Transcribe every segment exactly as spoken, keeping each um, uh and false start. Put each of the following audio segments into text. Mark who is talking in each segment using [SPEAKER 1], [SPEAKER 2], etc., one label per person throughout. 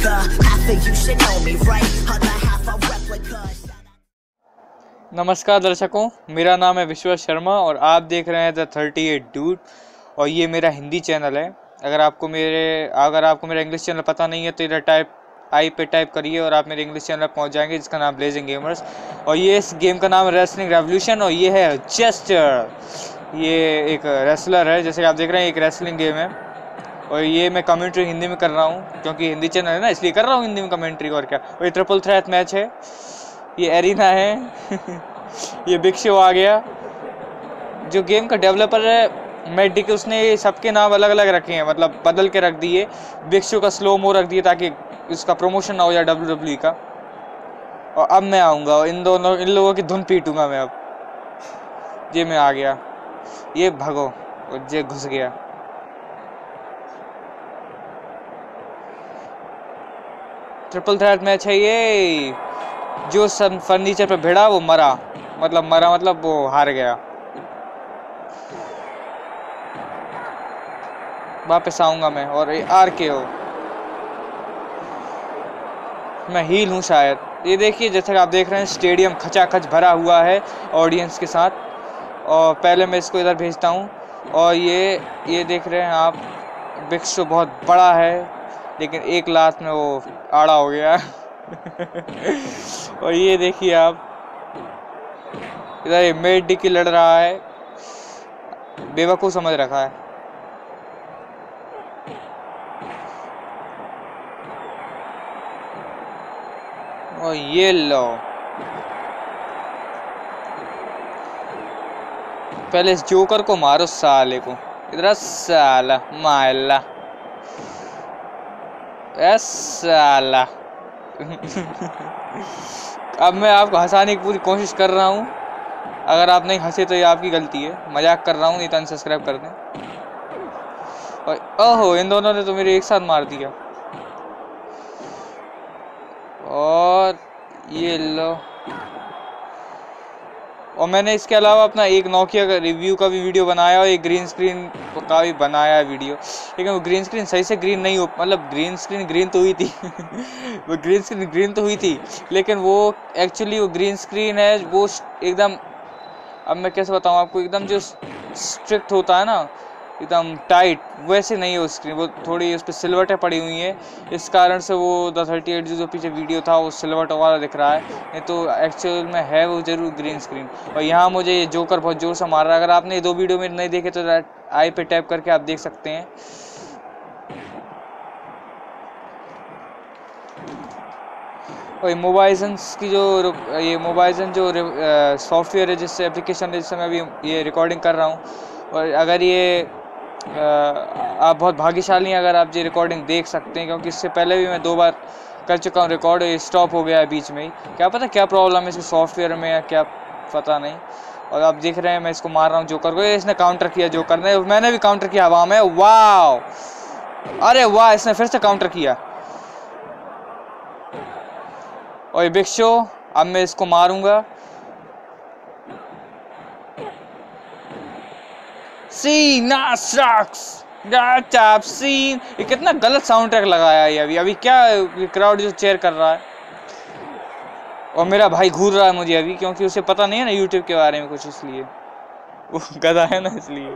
[SPEAKER 1] replica. Half of you should know me, right? Other half a replica.
[SPEAKER 2] नमस्कार दर्शकों, मेरा नाम है विश्वास शर्मा और आप देख रहे हैं द थर्टी एट डूड और ये मेरा हिंदी चैनल है। अगर आपको मेरे अगर आपको मेरा इंग्लिश चैनल पता नहीं है तो इधर टाइप आई पे टाइप करिए और आप मेरे इंग्लिश चैनल पहुंच जाएंगे जिसका नाम ब्लेजिंग गेमर्स। और ये इस गेम का नाम है रेसलिंग रेवोल्यूशन और ये है जेस्टर। ये एक रेसलर है, जैसे आप देख रहे हैं एक रेसलिंग गेम है और ये मैं कमेंट्री हिंदी में कर रहा हूँ क्योंकि हिंदी चैनल है ना, इसलिए कर रहा हूँ हिंदी में कमेंट्री। और क्या, और ये ट्रिपल थ्रेट मैच है, ये एरिना है ये बिग शो आ गया। जो गेम का डेवलपर है मैडिक, उसने सबके नाम अलग अलग रखे हैं, मतलब बदल के रख दिए। बिग शो का स्लो मो रख दिए ताकि इसका प्रमोशन ना हो जाए डब्ल्यू डब्ल्यू ई का। और अब मैं आऊँगा और इन दोनों इन लोगों की धुन पीटूंगा मैं। अब ये मैं आ गया, ये भगो और ये घुस गया। ट्रिपल थ्रेट मैच है ये। जो सब फर्नीचर पे भिड़ा वो मरा, मतलब मरा मतलब वो हार गया। वापस आऊंगा मैं और आर के हो, मैं हील हूँ शायद। ये देखिए, जैसे आप देख रहे हैं स्टेडियम खचाखच भरा हुआ है ऑडियंस के साथ। और पहले मैं इसको इधर भेजता हूँ और ये ये देख रहे हैं आप, बिग शो बहुत बड़ा है लेकिन एक लात में वो आड़ा हो गया और ये देखिए आप, इधर ये मेड डी की लड़ रहा है, बेवकूफ समझ रखा है। और ये लो, पहले इस जोकर को मारो साले को, इधर साला मायला साला अब मैं आपको हंसाने की पूरी कोशिश कर रहा हूँ, अगर आप नहीं हंसे तो ये आपकी गलती है। मजाक कर रहा हूँ, नहीं तो अनसब्सक्राइब कर दें। और ओहो, इन दोनों ने तो मेरे एक साथ मार दिया। और ये लो, और मैंने इसके अलावा अपना एक नोकिया का रिव्यू का भी वीडियो बनाया और एक ग्रीन स्क्रीन का भी बनाया वीडियो, लेकिन वो ग्रीन स्क्रीन सही से ग्रीन नहीं हो, मतलब ग्रीन स्क्रीन ग्रीन तो हुई थी वो ग्रीन स्क्रीन ग्रीन तो हुई थी लेकिन वो एक्चुअली वो ग्रीन स्क्रीन है वो एकदम, अब मैं कैसे बताऊँ आपको, एकदम जो स्ट्रिक्ट होता है ना, एकदम टाइट, वैसे नहीं है वो स्क्रीन। वो थोड़ी उस पर सिलवटें पड़ी हुई हैं, इस कारण से वो द थर्टी एट जो पीछे वीडियो था वो सिलवट वाला दिख रहा है, नहीं तो एक्चुअल में है वो जरूर ग्रीन स्क्रीन। और यहाँ मुझे ये जोकर बहुत जोर से मार रहा है। अगर आपने ये दो वीडियो में नहीं देखे तो आई पे टैप करके आप देख सकते हैं। और ये मोबाइजन की जो ये मोबाइजन जो सॉफ्टवेयर है, जिससे एप्लीकेशन है जिससे मैं अभी ये रिकॉर्डिंग कर रहा हूँ, और अगर ये आ, आप बहुत भाग्यशाली हैं अगर आप ये रिकॉर्डिंग देख सकते हैं, क्योंकि इससे पहले भी मैं दो बार कर चुका हूँ रिकॉर्ड, ये स्टॉप हो गया है बीच में ही। क्या पता क्या प्रॉब्लम है इसके सॉफ्टवेयर में या क्या, पता नहीं। और आप देख रहे हैं मैं इसको मार रहा हूँ जोकर को, इसने काउंटर किया जोकर ने, मैंने भी काउंटर किया हवा में। वाह, अरे वाह, इसने फिर से काउंटर किया। और ये बिग शो, अब मैं इसको मारूंगा। सीन सीन ये कितना गलत साउंड ट्रैक लगाया है अभी अभी क्या क्राउड जो चेयर कर रहा है। और मेरा भाई घूर रहा है मुझे अभी, क्योंकि उसे पता नहीं है ना यूट्यूब के बारे में कुछ, इसलिए वो गधा है ना, इसलिए।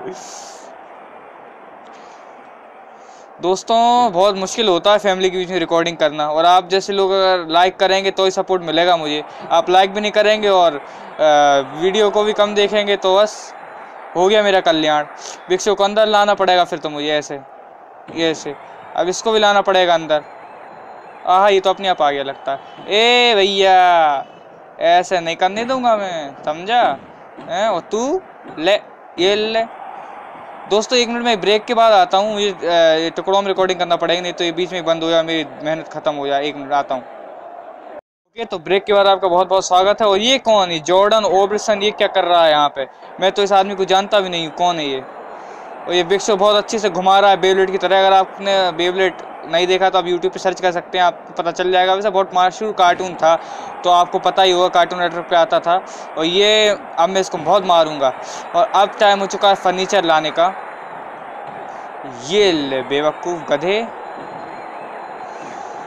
[SPEAKER 2] दोस्तों, बहुत मुश्किल होता है फैमिली के बीच में रिकॉर्डिंग करना, और आप जैसे लोग अगर लाइक करेंगे तो ही सपोर्ट मिलेगा मुझे। आप लाइक भी नहीं करेंगे और आ, वीडियो को भी कम देखेंगे तो बस हो गया मेरा कल्याण। बिग शो को अंदर लाना पड़ेगा फिर तो मुझे, ऐसे ये ऐसे। अब इसको भी लाना पड़ेगा अंदर। आह, ये तो अपने आप आ गया लगता है। ए भैया, ऐसे नहीं करने दूंगा मैं, समझा है? और तू ले, ये ले। दोस्तों, एक मिनट में ब्रेक के बाद आता हूँ। ये, ये टुकड़ों में रिकॉर्डिंग करना पड़ेगा, नहीं तो ये बीच में बंद हो जाए, मेरी मेहनत खत्म हो जाए। एक मिनट आता हूँ। ओके, तो ब्रेक के बाद आपका बहुत बहुत स्वागत है। और ये कौन है? जॉर्डन ओब्रसन, ये क्या कर रहा है यहाँ पे? मैं तो इस आदमी को जानता भी नहीं हूँ, कौन है ये? और ये बिग शो बहुत अच्छे से घुमा रहा है बेबलेट की तरह। अगर आपने बेबलेट नहीं देखा तो आप यूट्यूब पे सर्च कर सकते हैं, आपको पता चल जाएगा। वैसे बहुत मशहूर कार्टून था, तो आपको पता ही होगा, कार्टून नेटवर्क पे आता था। और ये अब मैं इसको बहुत मारूंगा। और अब टाइम हो चुका है फर्नीचर लाने का। ये ले बेवकूफ़ गधे।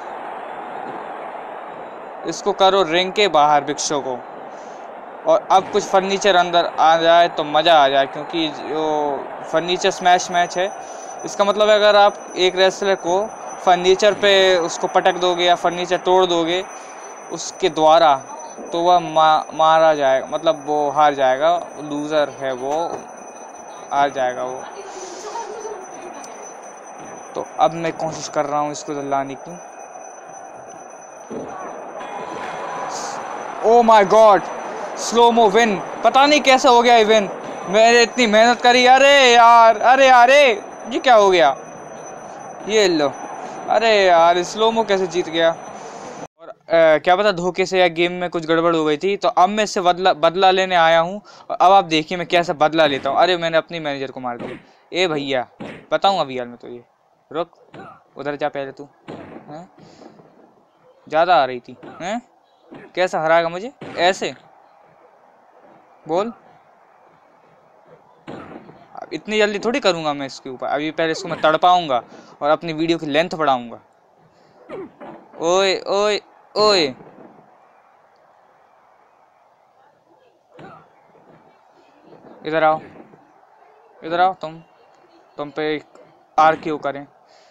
[SPEAKER 2] इसको करो रिंग के बाहर भिक्षु को, और अब कुछ फर्नीचर अंदर आ जाए तो मज़ा आ जाए, क्योंकि जो फर्नीचर स्मैश मैच है, इसका मतलब है अगर आप एक रेसलर को फर्नीचर पे उसको पटक दोगे या फर्नीचर तोड़ दोगे उसके द्वारा, तो वह मा, मारा जाएगा, मतलब वो हार जाएगा, लूज़र है वो, हार जाएगा वो। तो अब मैं कोशिश कर रहा हूँ इसको लाने की। Oh my god, slomo win, पता नहीं कैसे हो गया विन, मैंने इतनी मेहनत करी। अरे यार, अरे अरे ये क्या हो गया, ये लो, अरे यार स्लोमो कैसे जीत गया। और आ, क्या पता धोखे से या गेम में कुछ गड़बड़ हो गई थी। तो अब मैं इससे बदला बदला लेने आया हूँ, और अब आप देखिए मैं कैसे बदला लेता हूँ। अरे मैंने अपनी मैनेजर को मार दिया। ए भैया बताऊँ अभी यार मैं तो, ये रुक, उधर जा पहले तू, हैं ज़्यादा आ रही थी, हैं कैसा हराएगा मुझे, ऐसे बोल। इतनी जल्दी थोड़ी करूँगा मैं इसके ऊपर, अभी पहले इसको मैं तड़पाऊँगा और अपनी वीडियो की लेंथ बढ़ाऊँगा। ओए ओए ओए, इधर आओ, इधर आओ, तुम तुम पे आर क्यू करें।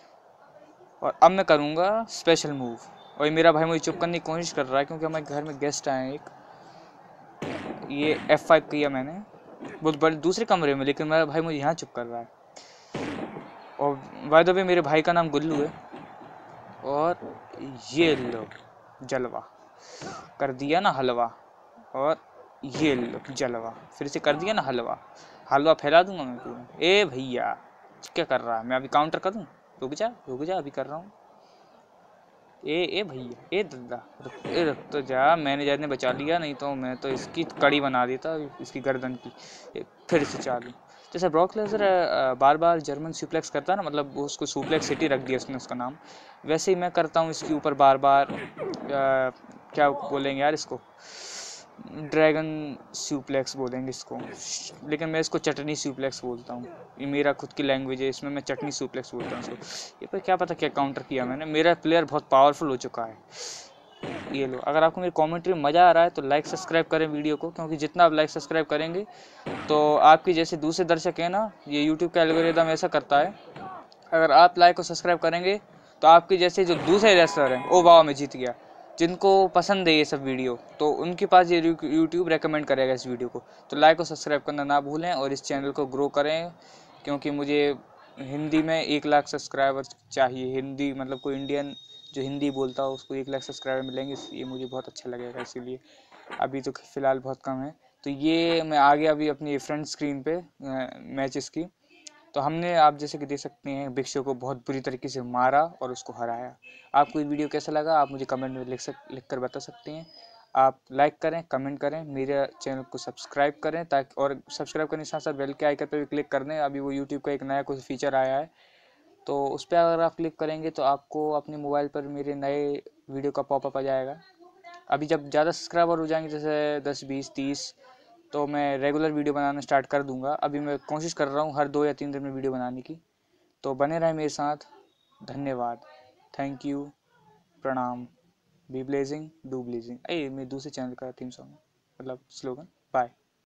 [SPEAKER 2] और अब मैं करूँगा स्पेशल मूव, और मेरा भाई मुझे चुप करने की कोशिश कर रहा है, क्योंकि हमारे घर में गेस्ट आए हैं एक। ये एफ फाइव किया मैंने बहुत बड़े दूसरे कमरे में, लेकिन मेरा भाई मुझे यहाँ चुप कर रहा है। और बाय द वे मेरे भाई का नाम गुल्लू है। और ये लो जलवा, कर दिया ना हलवा, और ये लो जलवा, फिर से कर दिया ना हलवा, हलवा फैला दूंगा मैं पूरा। ए भैया क्या कर रहा है, मैं अभी काउंटर करूं, रुक जा रुक जा, अभी कर रहा हूँ। ए ए भैया, ए दद्दा, ए रुक तो जा, मैनेजर ने बचा लिया, नहीं तो मैं तो इसकी कड़ी बना देता इसकी गर्दन की। फिर से चालू, जैसे ब्रॉक लेसनर बार बार जर्मन सुप्लेक्स करता है ना, मतलब वो उसको सुप्लेक्स सिटी रख दिया उसने उसका नाम, वैसे ही मैं करता हूँ इसके ऊपर बार बार, आ, क्या बोलेंगे यार इसको, ड्रैगन सुप्लेक्स बोलेंगे इसको, लेकिन मैं इसको चटनी सुप्लेक्स बोलता हूँ, ये मेरा खुद की लैंग्वेज है, इसमें मैं चटनी सुप्लेक्स बोलता हूँ इसको। ये पर क्या पता क्या काउंटर किया मैंने, मेरा प्लेयर बहुत पावरफुल हो चुका है। ये लो, अगर आपको मेरी कमेंट्री में मज़ा आ रहा है तो लाइक सब्सक्राइब करें वीडियो को, क्योंकि जितना आप लाइक सब्सक्राइब करेंगे तो आपकी जैसे दूसरे दर्शक हैं ना, ये यूट्यूब का एल्गोरिदम ऐसा करता है, अगर आप लाइक और सब्सक्राइब करेंगे तो आपके जैसे जो दूसरे रेसलर हैं, ओ वाह मैं जीत गया, जिनको पसंद है ये सब वीडियो, तो उनके पास ये यूट्यूब रेकमेंड करेगा इस वीडियो को। तो लाइक और सब्सक्राइब करना ना भूलें, और इस चैनल को ग्रो करें, क्योंकि मुझे हिंदी में एक लाख सब्सक्राइबर चाहिए। हिंदी मतलब कोई इंडियन जो हिंदी बोलता हो उसको एक लाख सब्सक्राइबर मिलेंगे, ये मुझे बहुत अच्छा लगेगा, इसीलिए अभी तो फ़िलहाल बहुत कम है। तो ये मैं आगे अभी अपनी फ्रंट स्क्रीन पे मैचेस की, तो हमने आप जैसे कि देख सकते हैं भिक्षु को बहुत बुरी तरीके से मारा और उसको हराया। आपको ये वीडियो कैसा लगा आप मुझे कमेंट में लिख सक लिख कर बता सकते हैं। आप लाइक करें, कमेंट करें, मेरे चैनल को सब्सक्राइब करें, ताकि और सब्सक्राइब करने के साथ साथ बेल के आइकन पर भी क्लिक कर दें। अभी वो यूट्यूब का एक नया कुछ फीचर आया है, तो उस पर अगर आप क्लिक करेंगे तो आपको अपने मोबाइल पर मेरे नए वीडियो का पॉपअप आ जाएगा। अभी जब ज़्यादा सब्सक्राइबर हो जाएंगे, जैसे दस बीस तीस, तो मैं रेगुलर वीडियो बनाना स्टार्ट कर दूंगा। अभी मैं कोशिश कर रहा हूँ हर दो या तीन दिन में वीडियो बनाने की, तो बने रहें मेरे साथ। धन्यवाद, थैंक यू, प्रणाम, बी ब्लेजिंग डू ब्लेजिंग। ए मेरे दूसरे चैनल का थीम सॉन्ग मतलब स्लोगन। बाय।